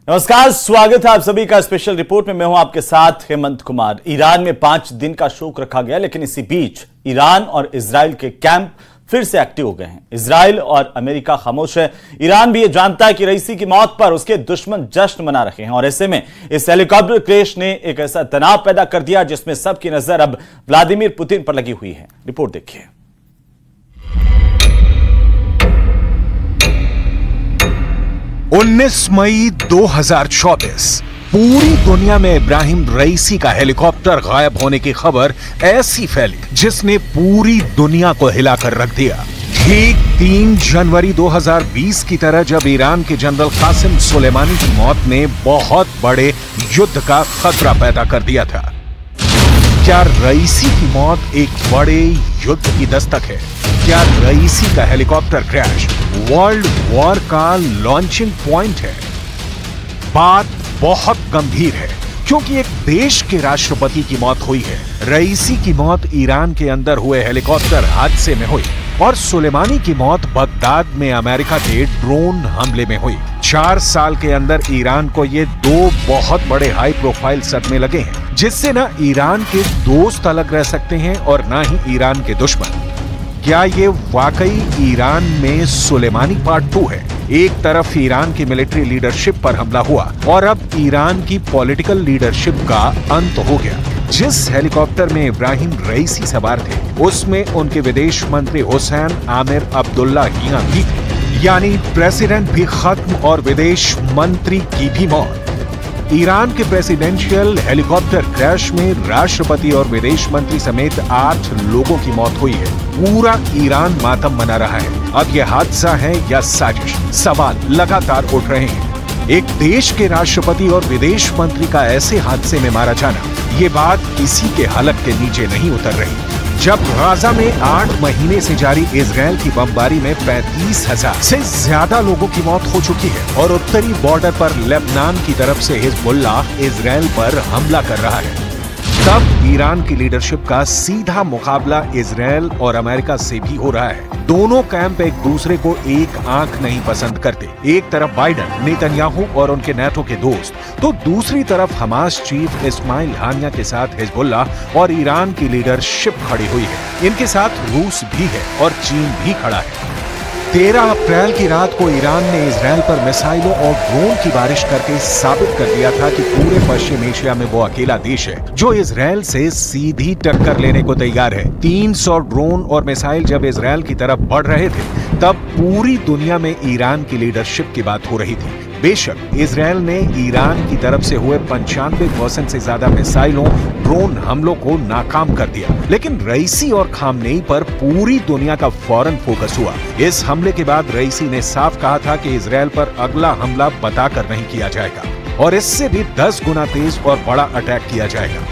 नमस्कार, स्वागत है आप सभी का स्पेशल रिपोर्ट में। मैं हूं आपके साथ हेमंत कुमार। ईरान में 5 दिन का शोक रखा गया, लेकिन इसी बीच ईरान और इजराइल के कैंप फिर से एक्टिव हो गए हैं। इजराइल और अमेरिका खामोश है। ईरान भी ये जानता है कि रईसी की मौत पर उसके दुश्मन जश्न मना रहे हैं, और ऐसे में इस हेलीकॉप्टर क्रैश ने एक ऐसा तनाव पैदा कर दिया जिसमें सबकी नजर अब व्लादिमीर पुतिन पर लगी हुई है। रिपोर्ट देखिए। 19 मई 2024 पूरी दुनिया में इब्राहिम रईसी का हेलीकॉप्टर गायब होने की खबर ऐसी फैली जिसने पूरी दुनिया को हिलाकर रख दिया। ठीक 3 जनवरी 2020 की तरह जब ईरान के जनरल कासिम सुलेमानी की मौत ने बहुत बड़े युद्ध का खतरा पैदा कर दिया था। क्या रईसी की मौत एक बड़े युद्ध की दस्तक है? क्या रईसी का हेलीकॉप्टर क्रैश वर्ल्ड वॉर का लॉन्चिंग पॉइंट है? बात बहुत गंभीर है, क्योंकि एक देश के राष्ट्रपति की मौत हुई है। रईसी की मौत ईरान के अंदर हुए हेलीकॉप्टर हादसे में हुई, और सुलेमानी की मौत बगदाद में अमेरिका के ड्रोन हमले में हुई। 4 साल के अंदर ईरान को ये 2 बहुत बड़े हाई प्रोफाइल सदमे लगे हैं, जिससे ना ईरान के दोस्त अलग रह सकते हैं और ना ही ईरान के दुश्मन। क्या ये वाकई ईरान में सुलेमानी पार्ट 2 है? एक तरफ ईरान की मिलिट्री लीडरशिप पर हमला हुआ और अब ईरान की पॉलिटिकल लीडरशिप का अंत हो गया। जिस हेलीकॉप्टर में इब्राहिम रईसी सवार थे, उसमें उनके विदेश मंत्री हुसैन आमिर अब्दुल्लाहियां भी थे, यानी प्रेसिडेंट भी खत्म और विदेश मंत्री की भी मौत। ईरान के प्रेसिडेंशियल हेलीकॉप्टर क्रैश में राष्ट्रपति और विदेश मंत्री समेत 8 लोगों की मौत हुई है। पूरा ईरान मातम मना रहा है। अब यह हादसा है या साजिश? सवाल लगातार उठ रहे हैं। एक देश के राष्ट्रपति और विदेश मंत्री का ऐसे हादसे में मारा जाना, ये बात किसी के हलक के नीचे नहीं उतर रही। जब गाजा में 8 महीने से जारी इजराइल की बमबारी में 35,000 से ज्यादा लोगों की मौत हो चुकी है और उत्तरी बॉर्डर पर लेबनान की तरफ से हिजबुल्लाह इजराइल पर हमला कर रहा है, तब ईरान की लीडरशिप का सीधा मुकाबला इजराइल और अमेरिका से भी हो रहा है। दोनों कैंप एक दूसरे को एक आंख नहीं पसंद करते। एक तरफ बाइडेन, नेतन्याहू और उनके नेटो के दोस्त, तो दूसरी तरफ हमास चीफ इस्माइल हानिया के साथ हिजबुल्लाह और ईरान की लीडरशिप खड़ी हुई है। इनके साथ रूस भी है और चीन भी खड़ा है। 13 अप्रैल की रात को ईरान ने इजराइल पर मिसाइलों और ड्रोन की बारिश करके साबित कर दिया था कि पूरे पश्चिम एशिया में वो अकेला देश है जो इजराइल से सीधी टक्कर लेने को तैयार है। 300 ड्रोन और मिसाइल जब इजराइल की तरफ बढ़ रहे थे, तब पूरी दुनिया में ईरान की लीडरशिप की बात हो रही थी। बेशक इजराइल ने ईरान की तरफ से हुए 95% से ज्यादा मिसाइलों, ड्रोन हमलों को नाकाम कर दिया, लेकिन रईसी और खामनेई पर पूरी दुनिया का फौरन फोकस हुआ। इस हमले के बाद रईसी ने साफ कहा था कि इजराइल पर अगला हमला बताकर नहीं किया जाएगा और इससे भी 10 गुना तेज और बड़ा अटैक किया जाएगा।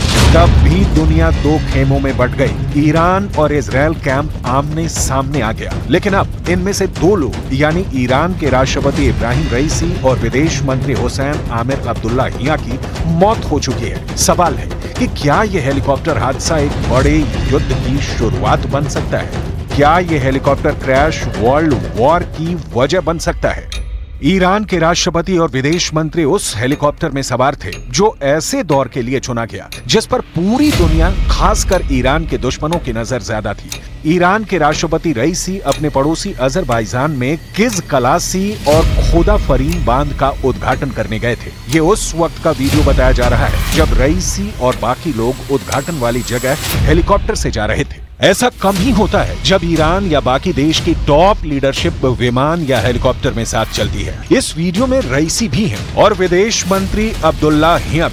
तब भी दुनिया 2 खेमों में बंट गई। ईरान और इजराइल कैंप आमने सामने आ गया, लेकिन अब इनमें से 2 लोग, यानी ईरान के राष्ट्रपति इब्राहिम रईसी और विदेश मंत्री हुसैन आमिर अब्दुल्लाहियां की मौत हो चुकी है। सवाल है कि क्या यह हेलीकॉप्टर हादसा एक बड़े युद्ध की शुरुआत बन सकता है? क्या यह हेलीकॉप्टर क्रैश वर्ल्ड वॉर की वजह बन सकता है? ईरान के राष्ट्रपति और विदेश मंत्री उस हेलीकॉप्टर में सवार थे जो ऐसे दौर के लिए चुना गया जिस पर पूरी दुनिया, खासकर ईरान के दुश्मनों की नजर ज्यादा थी। ईरान के राष्ट्रपति रईसी अपने पड़ोसी अजरबैजान में किज कलासी और खोदा फरीन बांध का उद्घाटन करने गए थे। ये उस वक्त का वीडियो बताया जा रहा है जब रईसी और बाकी लोग उद्घाटन वाली जगह हेलीकॉप्टर से जा रहे थे। ऐसा कम ही होता है जब ईरान या बाकी देश की टॉप लीडरशिप विमान या हेलीकॉप्टर में साथ चलती है। इस वीडियो में रईसी भी हैं और विदेश मंत्री अब्दुल्लाहियां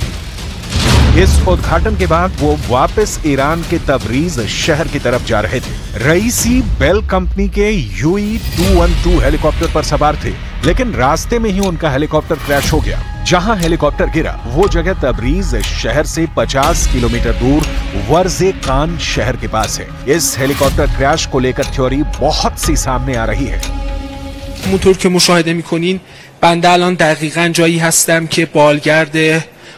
भी। इस उद्घाटन के बाद वो वापस ईरान के तबरीज शहर की तरफ जा रहे थे। रईसी बेल कंपनी के UE-212 हेलीकॉप्टर पर सवार थे, लेकिन रास्ते में ही उनका हेलीकॉप्टर क्रैश हो गया। जहां हेलीकॉप्टर गिरा वो जगह तबरीज शहर से 50 किलोमीटर दूर वर्जे कान शहर के पास है। इस हेलीकॉप्टर क्रैश को लेकर थ्योरी बहुत सी सामने आ रही है। همونطور که مشاهده میکنین بنده الان دقیقاً جایی هستم که بالگرد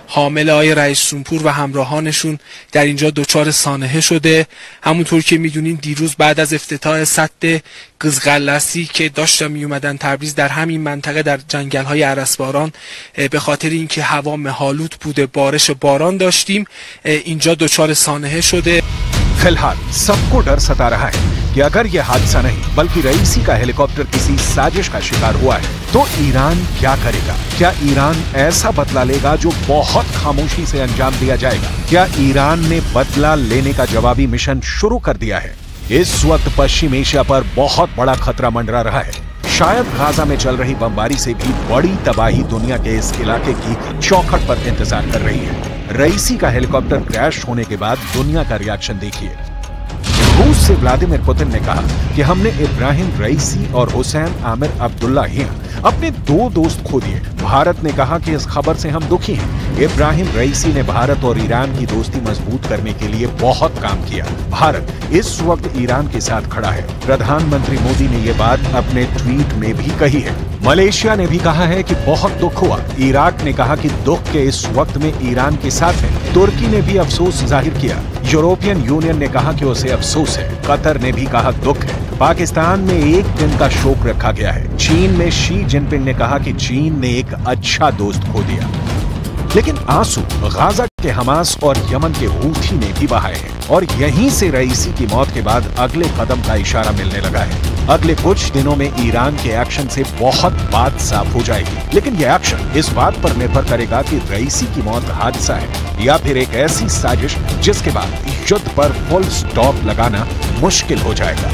حامل آقای رئیس جمهور و همراهانشون در اینجا دچار سانحه شده. همونطور که میدونین دیروز بعد از افتتاح سد قزقلسی که داشتن می اومدن تبریز در همین منطقه در جنگل‌های ارسباران به خاطر اینکه هوا مه‌آلود بوده بارش باران داشتیم اینجا دچار سانحه شده. फिलहाल सबको डर सता रहा है कि अगर यह हादसा नहीं बल्कि रईसी का हेलीकॉप्टर किसी साजिश का शिकार हुआ है तो ईरान क्या करेगा? क्या ईरान ऐसा बदला लेगा जो बहुत खामोशी से अंजाम दिया जाएगा? क्या ईरान ने बदला लेने का जवाबी मिशन शुरू कर दिया है? इस वक्त पश्चिम एशिया पर बहुत बड़ा खतरा मंडरा रहा है। शायद गाजा में चल रही बमबारी से भी बड़ी तबाही दुनिया के इस इलाके की चौखट पर इंतजार कर रही है। रईसी का हेलीकॉप्टर क्रैश होने के बाद दुनिया का रिएक्शन देखिए। रूस से व्लादिमीर पुतिन ने कहा कि हमने इब्राहिम रईसी और हुसैन आमिर अब्दुल्लाहियां अपने 2 दोस्त खो दिए। भारत ने कहा कि इस खबर से हम दुखी हैं। इब्राहिम रईसी ने भारत और ईरान की दोस्ती मजबूत करने के लिए बहुत काम किया। भारत इस वक्त ईरान के साथ खड़ा है। प्रधानमंत्री मोदी ने यह बात अपने ट्वीट में भी कही है। मलेशिया ने भी कहा है कि बहुत दुख हुआ। इराक ने कहा कि दुख के इस वक्त में ईरान के साथ है। तुर्की ने भी अफसोस जाहिर किया। यूरोपियन यूनियन ने कहा कि उसे अफसोस है। कतर ने भी कहा दुख है। पाकिस्तान में 1 दिन का शोक रखा गया है। चीन में शी जिनपिंग ने कहा कि चीन ने एक अच्छा दोस्त खो दिया। लेकिन आंसू गाजा के हमास और यमन के हूथी ने भी बहाए हैं और यहीं से रईसी की मौत के बाद अगले कदम का इशारा मिलने लगा है। अगले कुछ दिनों में ईरान के एक्शन से बहुत बात साफ हो जाएगी, लेकिन यह एक्शन इस बात पर निर्भर करेगा कि रईसी की मौत हादसा है या फिर एक ऐसी साजिश जिसके बाद युद्ध पर फुल स्टॉप लगाना मुश्किल हो जाएगा।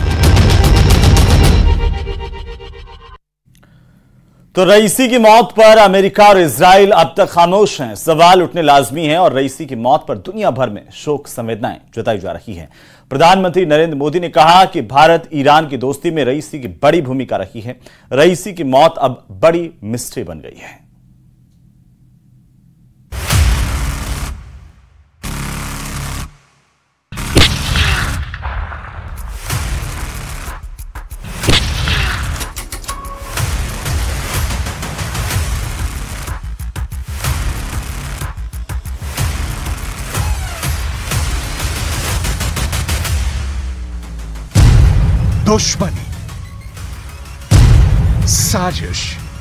तो रईसी की मौत पर अमेरिका और इजराइल अब तक खामोश हैं। सवाल उठने लाजमी है और रईसी की मौत पर दुनिया भर में शोक संवेदनाएं जताई जा रही हैं। प्रधानमंत्री नरेंद्र मोदी ने कहा कि भारत ईरान की दोस्ती में रईसी की बड़ी भूमिका रही है। रईसी की मौत अब बड़ी मिस्ट्री बन गई है। दुश्मनी, साजिश,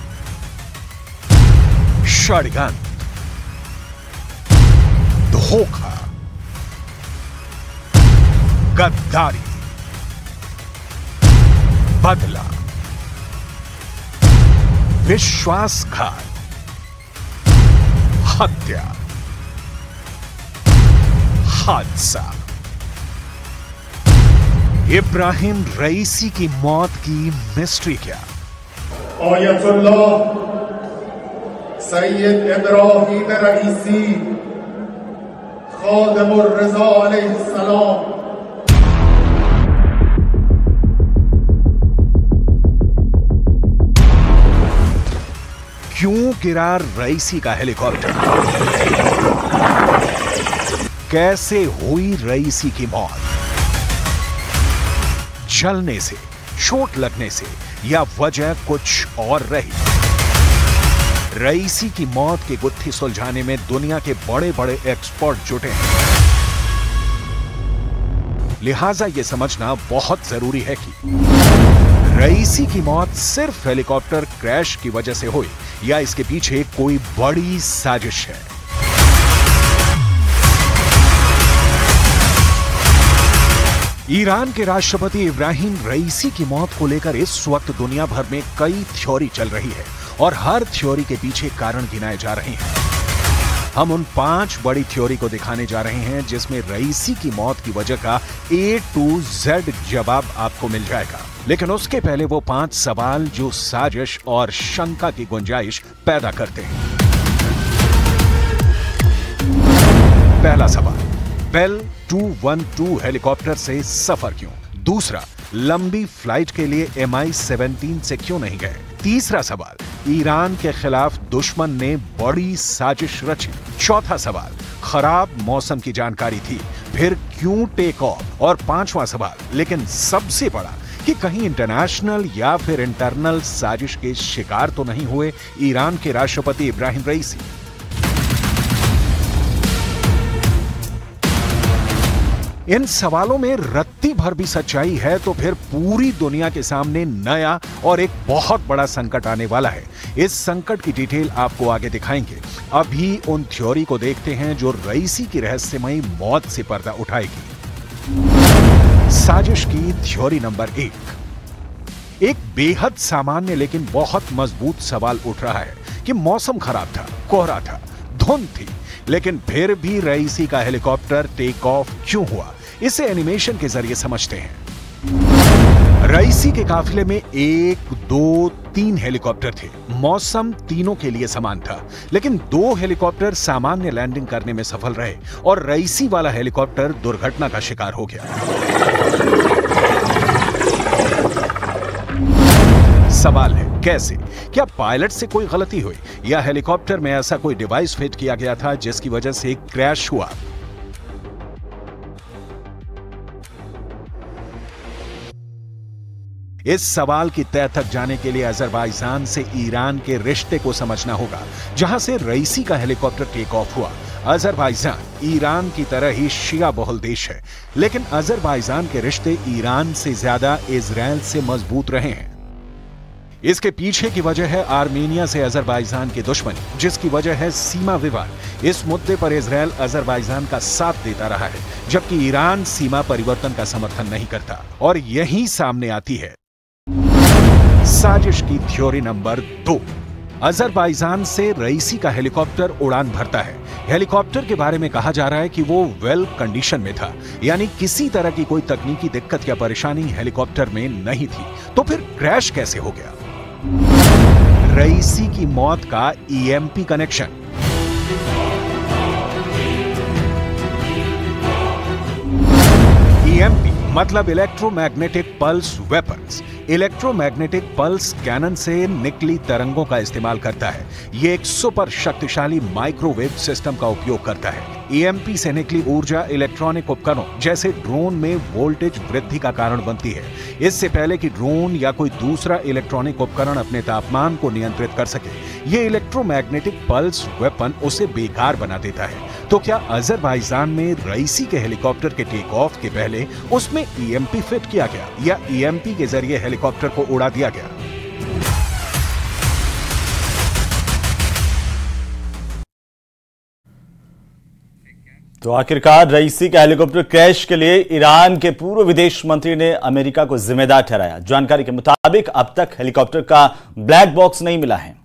षड्यंत्र, धोखा, गद्दारी, बदला, विश्वासघात, हत्या, हादसा। इब्राहिम रईसी की मौत की मिस्ट्री क्या? आयतुल्लाह सैयद इब्राहिम रईसी खादिमुर रज़ा अलैहिस्सलाम। क्यों गिरा रईसी का हेलीकॉप्टर? कैसे हुई रईसी की मौत? जलने से, चोट लगने से या वजह कुछ और रही? रईसी की मौत की गुत्थी सुलझाने में दुनिया के बड़े बड़े एक्सपर्ट जुटे हैं। लिहाजा यह समझना बहुत जरूरी है कि रईसी की मौत सिर्फ हेलीकॉप्टर क्रैश की वजह से हुई या इसके पीछे कोई बड़ी साजिश है। ईरान के राष्ट्रपति इब्राहिम रईसी की मौत को लेकर इस वक्त दुनिया भर में कई थ्योरी चल रही है और हर थ्योरी के पीछे कारण गिनाए जा रहे हैं। हम उन 5 बड़ी थ्योरी को दिखाने जा रहे हैं जिसमें रईसी की मौत की वजह का A to Z जवाब आपको मिल जाएगा। लेकिन उसके पहले वो 5 सवाल जो साजिश और शंका की गुंजाइश पैदा करते हैं। पहला सवाल, बेल 212 हेलीकॉप्टर से सफर क्यों? दूसरा, लंबी फ्लाइट के लिए MI-17 से क्यों नहीं गए? तीसरा सवाल, ईरान के खिलाफ दुश्मन ने बड़ी साजिश रची। चौथा सवाल, खराब मौसम की जानकारी थी, फिर क्यों टेक ऑफ? और 5वां सवाल, लेकिन सबसे बड़ा, कि कहीं इंटरनेशनल या फिर इंटरनल साजिश के शिकार तो नहीं हुए ईरान के राष्ट्रपति इब्राहिम रईसी? इन सवालों में रत्ती भर भी सच्चाई है तो फिर पूरी दुनिया के सामने नया और एक बहुत बड़ा संकट आने वाला है। इस संकट की डिटेल आपको आगे दिखाएंगे। अभी उन थ्योरी को देखते हैं जो रईसी की रहस्यमयी मौत से पर्दा उठाएगी। साजिश की थ्योरी नंबर 1। एक बेहद सामान्य लेकिन बहुत मजबूत सवाल उठ रहा है कि मौसम खराब था, कोहरा था, धुंध थी, लेकिन फिर भी रईसी का हेलीकॉप्टर टेक ऑफ क्यों हुआ? इसे एनिमेशन के जरिए समझते हैं। रईसी के काफिले में 1, 2, 3 हेलीकॉप्टर थे। मौसम तीनों के लिए समान था, लेकिन 2 हेलीकॉप्टर सामान्य लैंडिंग करने में सफल रहे और रईसी वाला हेलीकॉप्टर दुर्घटना का शिकार हो गया। सवाल है कैसे? क्या पायलट से कोई गलती हुई या हेलीकॉप्टर में ऐसा कोई डिवाइस फिट किया गया था जिसकी वजह से क्रैश हुआ? इस सवाल की तह तक जाने के लिए अजरबैजान से ईरान के रिश्ते को समझना होगा, जहां से रईसी का हेलीकॉप्टर टेक ऑफ हुआ। अजरबैजान ईरान की तरह ही शिया बहुल देश है, लेकिन अजरबैजान के रिश्ते ईरान से ज्यादा इजराइल से मजबूत रहे हैं। इसके पीछे की वजह है आर्मेनिया से अजरबैजान की दुश्मनी, जिसकी वजह है सीमा विवाद। इस मुद्दे पर इजराइल अजरबैजान का साथ देता रहा है, जबकि ईरान सीमा परिवर्तन का समर्थन नहीं करता। और यही सामने आती है साजिश की थ्योरी नंबर 2। अजरबैजान से रईसी का हेलीकॉप्टर उड़ान भरता है। हेलीकॉप्टर के बारे में कहा जा रहा है कि वो वेल कंडीशन में था, यानी किसी तरह की कोई तकनीकी दिक्कत या परेशानी हेलीकॉप्टर में नहीं थी। तो फिर क्रैश कैसे हो गया? रईसी की मौत का ईएमपी कनेक्शन। ईएमपी मतलब electromagnetic pulse weapons. Electromagnetic pulse cannon से निकली तरंगों का इस्तेमाल करता है। यह एक सुपर शक्तिशाली माइक्रोवेव सिस्टम का उपयोग करता है। ईएमपी से निकली ऊर्जा इलेक्ट्रॉनिक उपकरणों जैसे ड्रोन में वोल्टेज वृद्धि का कारण बनती है। इससे पहले कि ड्रोन या कोई दूसरा इलेक्ट्रॉनिक उपकरण अपने तापमान को नियंत्रित कर सके, यह इलेक्ट्रोमैग्नेटिक पल्स वेपन उसे बेकार बना देता है। तो क्या अजरबैजान में रईसी के हेलीकॉप्टर के टेक ऑफ के पहले उसमें ईएमपी फिट किया गया या ईएमपी के जरिए हेलीकॉप्टर को उड़ा दिया गया? तो आखिरकार रईसी का हेलीकॉप्टर क्रैश के लिए ईरान के पूर्व विदेश मंत्री ने अमेरिका को जिम्मेदार ठहराया। जानकारी के मुताबिक अब तक हेलीकॉप्टर का ब्लैक बॉक्स नहीं मिला है।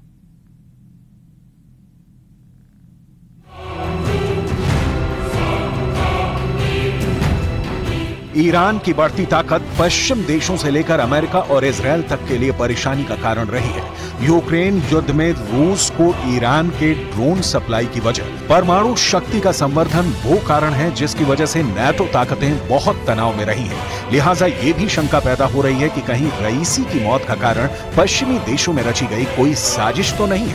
ईरान की बढ़ती ताकत पश्चिम देशों से लेकर अमेरिका और इजराइल तक के लिए परेशानी का कारण रही है। यूक्रेन युद्ध में रूस को ईरान के ड्रोन सप्लाई की वजह, परमाणु शक्ति का संवर्धन वो कारण है जिसकी वजह से नाटो ताकतें बहुत तनाव में रही हैं। लिहाजा ये भी शंका पैदा हो रही है कि कहीं रईसी की मौत का कारण पश्चिमी देशों में रची गई कोई साजिश तो नहीं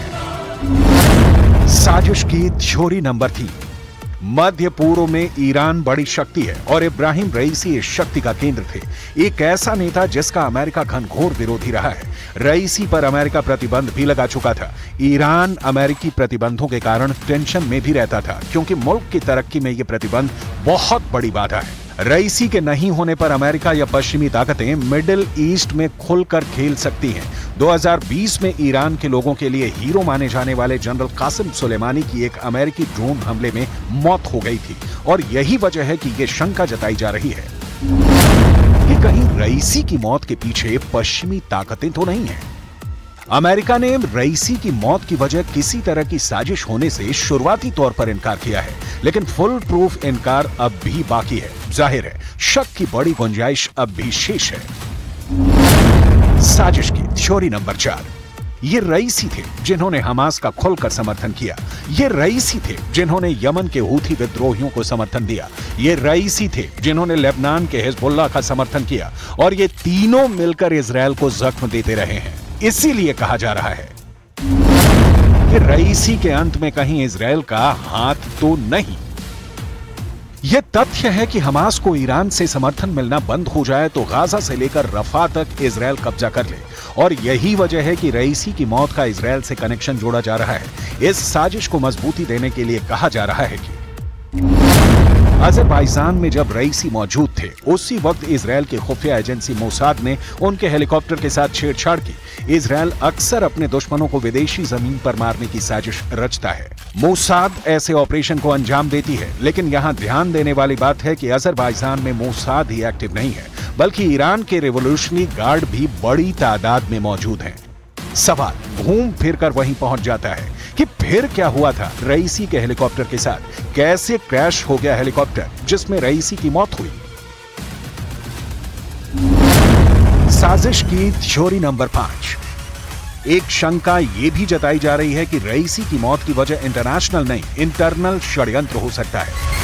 है। साजिश की थ्योरी नंबर 3। मध्य पूर्व में ईरान बड़ी शक्ति है और इब्राहिम रईसी इस शक्ति का केंद्र थे। एक ऐसा नेता जिसका अमेरिका घनघोर विरोधी रहा है। रईसी पर अमेरिका प्रतिबंध भी लगा चुका था। ईरान अमेरिकी प्रतिबंधों के कारण टेंशन में भी रहता था, क्योंकि मुल्क की तरक्की में ये प्रतिबंध बहुत बड़ी बाधा है। रईसी के नहीं होने पर अमेरिका या पश्चिमी ताकतें मिडिल ईस्ट में खुलकर खेल सकती हैं। 2020 में ईरान के लोगों के लिए हीरो माने जाने वाले जनरल कासिम सुलेमानी की एक अमेरिकी ड्रोन हमले में मौत हो गई थी और यही वजह है कि यह शंका जताई जा रही है कि कहीं रईसी की मौत के पीछे पश्चिमी ताकतें तो नहीं हैं। अमेरिका ने रईसी की मौत की वजह किसी तरह की साजिश होने से शुरुआती तौर पर इनकार किया है, लेकिन फुल प्रूफ इनकार अब भी बाकी है। जाहिर है शक की बड़ी गुंजाइश अब भी शेष है। साजिश की थ्योरी नंबर 4। ये रईसी थे जिन्होंने हमास का खुलकर समर्थन किया। ये रईसी थे जिन्होंने यमन के हूथी विद्रोहियों को समर्थन दिया। ये रईसी थे जिन्होंने लेबनान के हिजबुल्लाह का समर्थन किया और ये तीनों मिलकर इजराइल को जख्म देते रहे हैं। इसीलिए कहा जा रहा है कि रईसी के अंत में कहीं इजराइल का हाथ तो नहीं। यह तथ्य है कि हमास को ईरान से समर्थन मिलना बंद हो जाए तो गाजा से लेकर रफा तक इजराइल कब्जा कर ले, और यही वजह है कि रईसी की मौत का इजराइल से कनेक्शन जोड़ा जा रहा है। इस साजिश को मजबूती देने के लिए कहा जा रहा है कि अजरबैजान में जब रईसी मौजूद थे, उसी वक्त इजराइल की खुफिया एजेंसी मोसाद ने उनके हेलीकॉप्टर के साथ छेड़छाड़ की। इजराइल अक्सर अपने दुश्मनों को विदेशी जमीन पर मारने की साजिश रचता है। मोसाद ऐसे ऑपरेशन को अंजाम देती है, लेकिन यहाँ ध्यान देने वाली बात है कि अजरबैजान में मोसाद ही एक्टिव नहीं है, बल्कि ईरान के रेवोल्यूशनरी गार्ड भी बड़ी तादाद में मौजूद हैं। सवाल घूम फिर कर वहीं पहुंच जाता है कि फिर क्या हुआ था रईसी के हेलीकॉप्टर के साथ? कैसे क्रैश हो गया हेलीकॉप्टर जिसमें रईसी की मौत हुई? साजिश की थ्योरी नंबर 5। एक शंका यह भी जताई जा रही है कि रईसी की मौत की वजह इंटरनेशनल नहीं, इंटरनल षड्यंत्र हो सकता है।